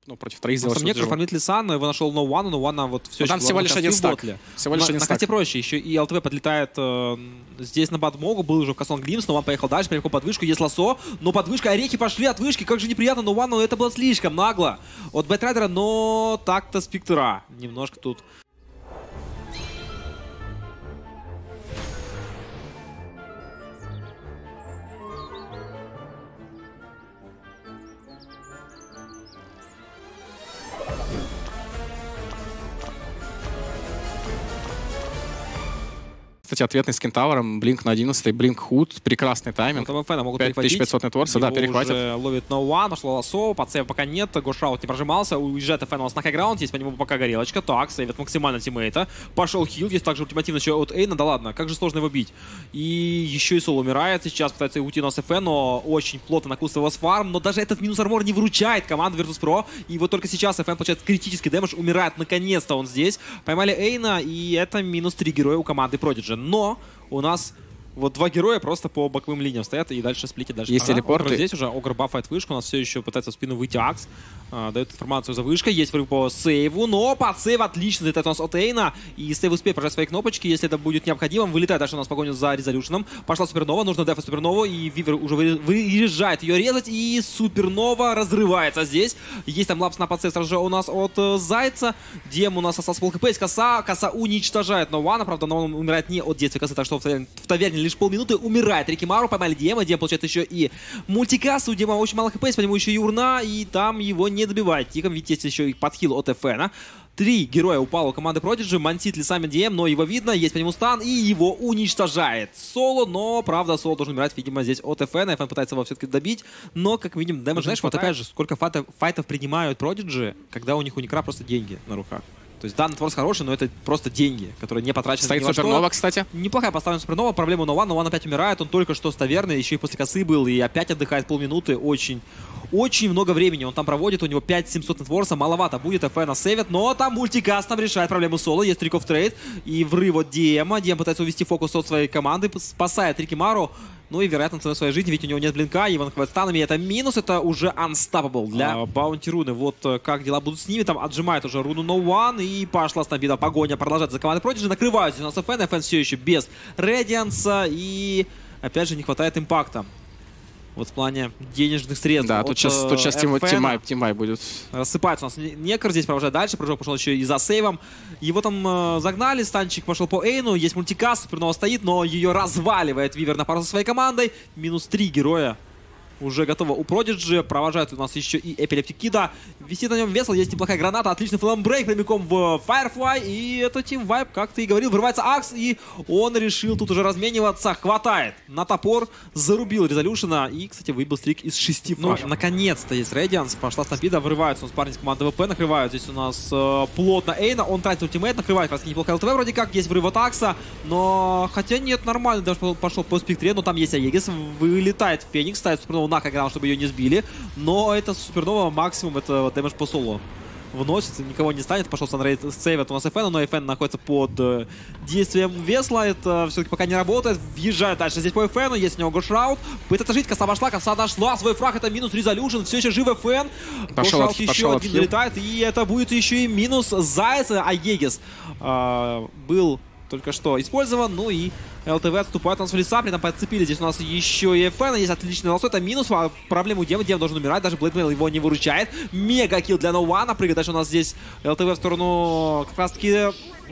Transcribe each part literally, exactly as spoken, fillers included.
Ну, против троих сделал. Некоторые фармит Лисан, но его нашел No One, но One вот все еще... Там всего лишь один стак. Всего лишь на, один на стак. Хате проще, еще и эл тэ вэ подлетает э, здесь на подмогу, был уже в Касон Глимс, но One поехал дальше, прямиком под вышку, есть лосо, но под вышкой орехи пошли от вышки, как же неприятно, но One, но это было слишком нагло от Бэтрайдера, но так-то Спектра немножко тут... Кстати, ответный с Кентавром, Блинк на одиннадцатый, Блинк Худ, прекрасный тайминг. пять тысяч пятьсот нетворса, да, перехватит. Уже ловит No One, нашло лосо, под сейв пока нет, Гошаут не прожимался, уезжает ФН у нас на хайграунд, есть по нему пока горелочка, так, сейвит максимально тиммейта, пошел хил, есть также ультимативно еще от Эйна, да ладно, как же сложно его бить. И еще и Сол умирает, сейчас пытается уйти у нас ФН, но очень плотно накусывал вас фарм, но даже этот минус армор не выручает команду Virtus.pro, и вот только сейчас ФН получает критический дэмэдж, умирает, наконец-то он здесь, поймали Эйна, и это минус три героя у команды Prodigy. Но у нас вот два героя просто по боковым линиям стоят и дальше сплитят. Дальше. Есть ага, телепорты. Огр здесь уже Огр бафает вышку, у нас все еще пытается в спину выйти Акс. А, дает информацию за вышкой, есть врыв по сейву, но под сейв отлично залетает у нас от Эйна. И сейв успеет прожать свои кнопочки, если это будет необходимо. Вылетает дальше у нас погоню за Резолюшеном. Пошла Супернова, нужно дефать Супернову, и Вивер уже выезжает ее резать, и Супернова разрывается здесь. Есть там лапс на подсейв сразу же у нас от э, Зайца. Дем у нас остался пол хп, есть коса, коса уничтожает No One, правда, но он умирает не от действия косы, так что в таверне, в таверне лишь полминуты умирает Рикимару, поймали Дема, Дем получает еще и мультикассу, у Дема очень мало хп, по нему еще и урна, и там его не добивает Тиком, ведь есть еще и подхил от ФНа. Три героя упало у команды Prodigy, мансит лесами Дем, но его видно, есть по нему стан, и его уничтожает Соло, но, правда, Соло должен умирать, видимо, здесь от ФНа, ФН пытается его все-таки добить, но, как видим, дэмэдж. Знаешь, вот опять же, сколько файтов, файтов принимают Prodigy, когда у них у Некра просто деньги на руках. То есть, да, нетворс хороший, но это просто деньги, которые не потрачены. Стоит Супернова, кстати. Неплохая поставлена Супернова. Проблема No One. No One опять умирает. Он только что с таверны, еще и после косы был. И опять отдыхает полминуты. Очень, очень много времени он там проводит. У него пять тысяч семьсот нетворса. Маловато будет. ФН сейвит. Но там мультикаст нам решает проблему Соло. Есть трик оф трейд. И врыв от Диэма. Диэм пытается увести фокус от своей команды. Спасает Рикимару. Ну и, вероятно, ценой своей жизни, ведь у него нет блинка, его накрывает станами. Это минус, это уже unstoppable для Баунти Руны. Вот как дела будут с ними. Там отжимает уже руну No One. И пошла стампида. Погоня продолжается за командой Prodigy. Накрывают у нас ФН. ФН все еще без Редианса. И, опять же, не хватает импакта. Вот в плане денежных средств. Да, тут сейчас, тут сейчас Тимай, Тимай будет. Рассыпается у нас Некр, здесь провожает дальше. Прыжок пошел еще и за сейвом. Его там э, загнали, станчик пошел по Эйну. Есть мультикаст, Супернова стоит, но ее разваливает Вивер на пару со своей командой. Минус три героя уже готово у Prodigy. Провожает у нас еще и Эпилептик Кида. Висит на нем весел, есть неплохая граната. Отличный фламбрейк прямиком в Firefly. И это Team Vibe, как ты и говорил. Врывается Акс, и он решил тут уже размениваться. Хватает на топор, зарубил Резолюшена. И, кстати, выбил стрик из шести фрагов. Ну, наконец-то есть Radiance. Пошла стампида, врываются у нас парни с команды ВП. Накрывают здесь у нас э, плотно Эйна. Он тратит ультимейт, накрывает как раз неплохо ЛТВ вроде как. Есть врыв от Акса. Но, хотя нет, нормально. Даже пошел по спектре, но там есть Аегис. Вылетает Феникс, ставит Супернову на хайграунд, чтобы ее не сбили. Но это Супернова максимум, это дэмэдж по Соло вносит, никого не станет. Пошел Санрейд сейвит у нас ФН, но ФН находится под э, действием Весла. Это все-таки пока не работает. Въезжает дальше здесь по ФН, есть у него Гошраут. Пытается жить, коса вошла, коса нашла свой фраг, это минус Резолюшн. Все еще жив ФН. Гошраут еще один залетает, и это будет еще и минус Зайца. Аегис э, был только что использован, ну и ЛТВ отступает у нас в леса, при этом подцепили здесь у нас еще и ФН, есть отличный лосо, это минус, проблему Дема, Дем должен умирать, даже Блэдмейл его не выручает, мега килл для No One, прыгает дальше у нас здесь ЛТВ в сторону как раз таки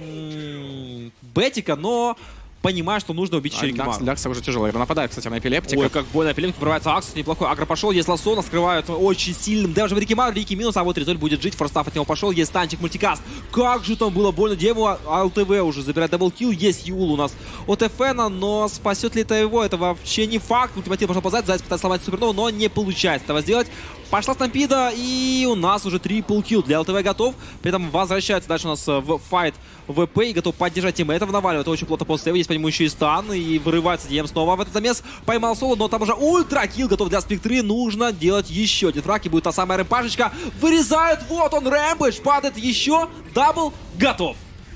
Бетика, но понимаю, что нужно убить еще Рикимару. Лякса уже тяжело. Нападает, кстати, на Эпилептика. Ой, как больно. Эпилептик врывается Акс. Неплохой агро пошел. Есть лосо. Наскрывают очень сильным. Даже в Рикимару. Рики минус. А вот Резоль будет жить. Форстаф от него пошел. Есть танчик, мультикаст. Как же там было больно Дему. А ЛТВ уже забирает даблкил. Есть Юл у нас от ФНа. Но спасет ли это его? Это вообще не факт. Ультиматив пошел позади. Зайц пытается сломать Супернову, но не получается этого сделать. Пошла стампида. И у нас уже трипл килл. Для ЛТВ готов. При этом возвращается дальше у нас в файт ВП. И готов поддержать тиммейтов. Наваливает очень плотно после. Есть по нему еще и стан. И вырывается Дем снова в этот замес. Поймал Соло, но там уже ультракилл готов для спектры. Нужно делать еще один фраг. И будет та самая рэмпашечка. Вырезают. Вот он, рэмпэдж. Падает еще. Дабл готов.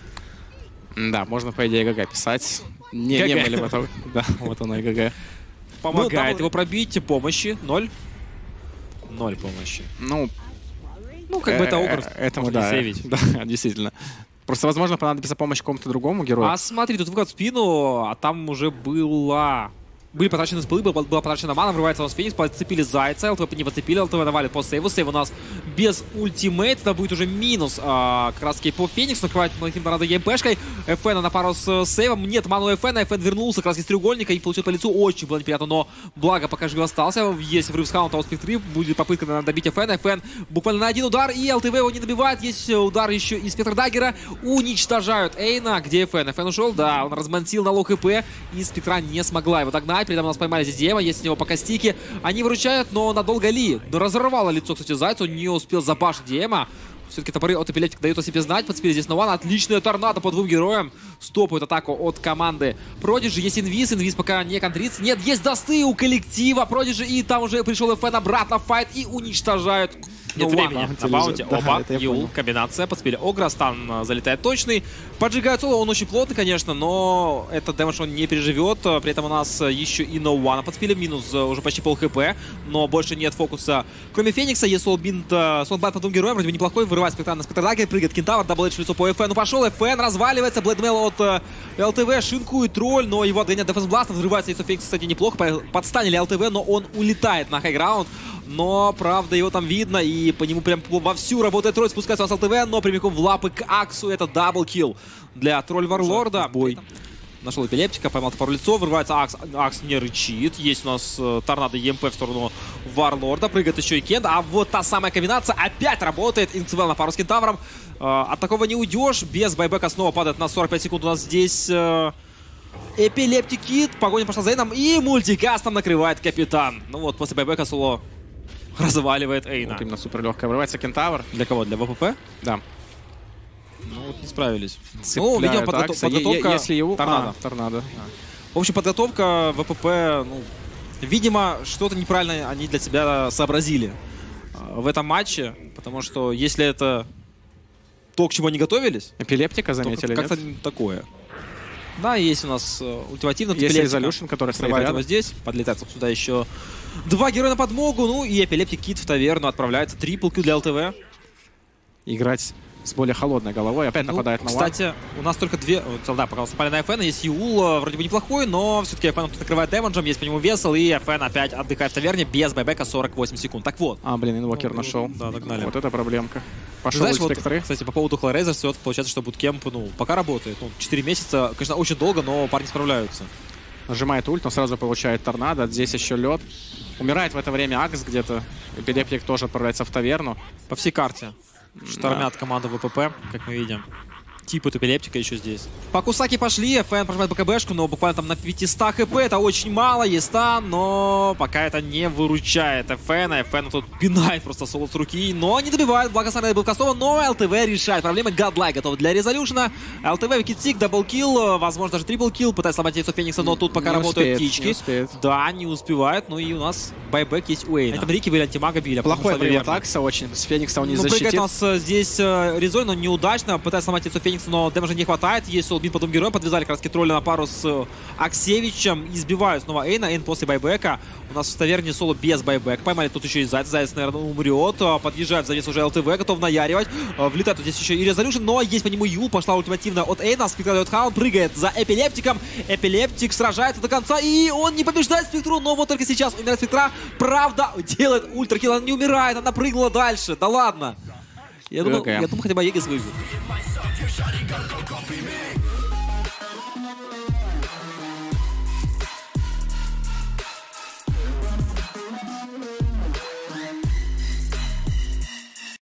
Да, можно, по идее, ГГ писать. Не, не были готовы. Да, вот оно и ГГ. Помогает ну, его пробить. Помощи. Ноль. Ноль помощи. Ну, Ну, как бы это Огр. Этому, да, да, действительно. Просто, возможно, понадобится помощь какому-то другому герою. А смотри, тут выход в спину, а там уже была... Были потрачены спылы, была, была потрачена мана, врывается у нас Феникс, подцепили Зайца, ЛТВ не подцепили, ЛТВ навалит по сейву. Сейв у нас без ультимейта, это будет уже минус а, как раз таки по Фениксу, накрывает Малахим Торнадо ЕМПшкой. ФН на пару с сейвом, нет ману ФН, ФН вернулся как раз из треугольника и получил по лицу, очень было неприятно, но благо пока жив остался, есть врыв с хаунта от Спектры, будет попытка добить ФН, ФН буквально на один удар, и ЛТВ его не добивает, есть удар еще из Спектр Даггера, уничтожают Эйна, где ФН? ФН ушел, да, он размантил на лоу хп, и Спектра не смогла его догнать. При этом нас поймали здесь Диема, есть с него пока стики. Они выручают, но надолго ли? Но разорвало лицо, кстати, Зайцу, не успел забашить Диема. Все-таки топоры от Эпилептика дают о себе знать. Подцепили здесь Нован. Отличная торнадо по двум героям. Стопают атаку от команды Продиджи. Есть инвиз. Инвиз пока не контрится. Нет, есть досты у коллектива Продиджи. И там уже пришел ФН обратно в файт и уничтожают. Нет ну, времени на баунте. Да, оба, Юл, комбинация, подспели Огра, стан залетает точный. Поджигает соло, он очень плотный, конечно, но этот дэмэдж он не переживет. При этом у нас еще и No One подспели, минус уже почти пол хп, но больше нет фокуса. Кроме Феникса, есть солбинт, солбайт по двум героям, вроде бы неплохой, вырывает Спектра на Спектр Даггер, прыгает Кентавр, дабл эйдж в лицо по ФН, ну пошел, ФН разваливается, Блэдмейл от ЛТВ, шинкует тролль, но его отгоняет Дефенс Бласт, взрывается яйцо Феникса, кстати, неплохо, подстанили ЛТВ, но он улетает на хайграунд. Но, правда, его там видно, и по нему прям вовсю работает тролль, спускается с ЛТВ, но прямиком в лапы к Аксу. Это даблкилл для тролль-варлорда. Бой. Нашел Эпилептика, поймал топор лицо, вырывается Акс. Акс не рычит. Есть у нас э, торнадо ЕМП в сторону Варлорда. Прыгает еще и Кент. А вот та самая комбинация опять работает. Инцевел на пару с Кентавром. Э, от такого не уйдешь. Без байбека снова падает на сорок пять секунд. У нас здесь... Э, Эпилептик Кит. Погоня пошла за Эйном. И мультикастом накрывает капитан. Ну вот, после байбека соло разваливает Эйна. Вот именно супер легкая. Врывается Кентавр. Для кого? Для ВПП? Да. Ну вот не справились. Цепляют, ну, видимо, подготов... подготовка... Если его... Торнадо. А, торнадо. В общем, подготовка ВПП, ну, видимо, что-то неправильно они для себя сообразили в этом матче. Потому что если это то, к чему они готовились... Эпилептика заметили, как-то такое. Да, есть у нас ультимативный есть Резолюшн, который срывает его здесь. Подлетает сюда еще два героя на подмогу. Ну и Эпилептик Кит в таверну отправляется. Трипл килл для ЛТВ. Играть с более холодной головой. Опять ну, нападает на кстати, One. У нас только две... Вот, да, пока спали на ФН. Есть Юл, вроде бы неплохой, но все-таки ФН тут накрывает дэмэджем. Есть по нему весел, и ФН опять отдыхает в таверне без байбека сорок восемь секунд. Так вот. А, блин, инвокер ну, нашел. Да, догнали. Вот это проблемка. Пошел знаешь, вот, кстати, по поводу Хлорейзер, все получается, что буткемп, ну, пока работает. Ну, четыре месяца, конечно, очень долго, но парни справляются. Нажимает ульт, он сразу получает торнадо. Здесь еще лед. Умирает в это время Акс где-то. Эпилептик тоже отправляется в таверну. По всей карте. Штормят да. команду ВПП, как мы видим. Тип от Эпилептика еще здесь. По Кусаки пошли, ФН прожимает БКБшку, но буквально там на пятьсот хп. Это очень мало, есть стан, но пока это не выручает ФН. ФН тут пинает просто соло с руки, но не добивает. Благо Санрей был кастован, но ЛТВ решает проблемы. Гадлай готов для резолюшна. ЛТВ, викитсик, даблкилл, возможно даже триплкилл. Пытается сломать яйцо Феникса, но тут пока не работают успеет, птички. Не успеет. Да, не успевает. Ну и у нас байбек есть у Эйна. Это Рики были антимага били. Плохой время Такса очень. С Феникса он не ну, защитит. У нас здесь э, резой, но неудачно. Пытается сломать яйцо Феникса, но дэмэджа не хватает. Есть солбин по двум героям. Подвязали как раз тролля на пару с э, Аксевичем. Избивают снова Эйна. Эйн после байбека. У нас в таверне соло без байбека. Поймали тут еще и Заяц. Заяц, наверное, умрет. Подъезжает в завес уже ЛТВ. Готов наяривать. Влетает здесь еще и Резолюшн. Но есть по нему Юл. Пошла ультимативная от Эйна. Спектр дает хаун. Прыгает за Эпилептиком. Эпилептик сражается до конца. И он не побеждает Спектру. Но вот только сейчас умирает Спектра. Правда, делает ультракилл. Она не умирает. Она прыгнула дальше. Да ладно. Я думал, я думал, хотя бы Егис выиграет.